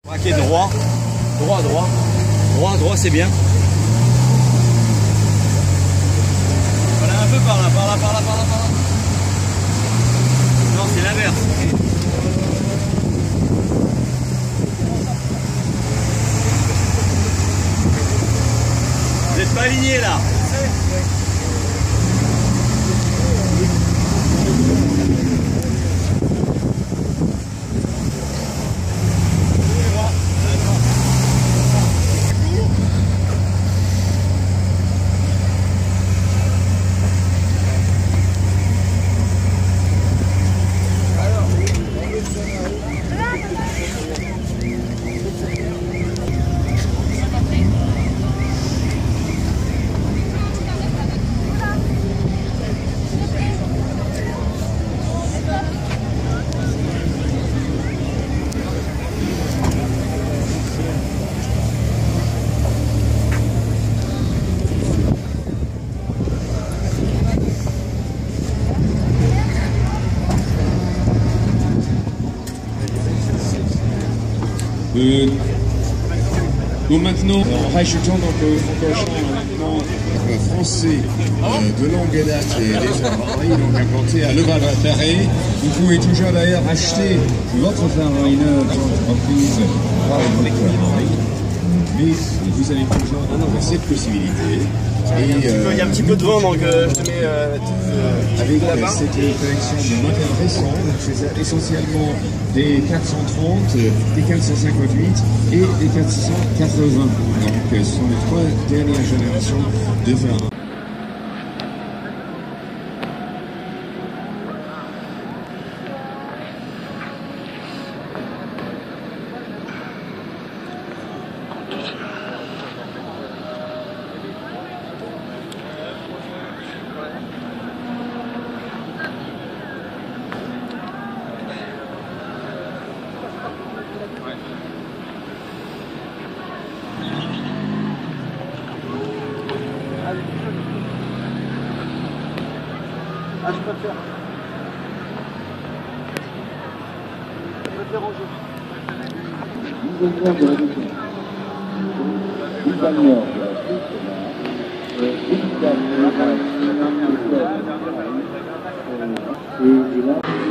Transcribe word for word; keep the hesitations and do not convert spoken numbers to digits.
Ok, droit. Droit, droit. Droit, droit, c'est bien. Voilà, un peu par là, par là, par là, par là, par là. Non, c'est l'inverse. Vous n'êtes pas aligné là. Euh, donc maintenant, en rajoutant donc au Francorchamps maintenant euh, français euh, de longue date et déjà Ferrari, donc implanté à Levallois-Perret. Vous pouvez toujours d'ailleurs acheter votre Ferrari neuve d'entreprise par le Ferrari, mais vous avez toujours cette possibilité. Et, euh, il y a un petit peu de vent, donc euh, je te mets euh, euh, avec euh, cette collection de modèles récents, donc c'est essentiellement des quatre cent trente, des quatre cent cinquante-huit et des quatre cent quatre-vingts. Donc ce sont les trois dernières générations de Ferrari. Ah, je préfère. Je préfère en jaune. Et là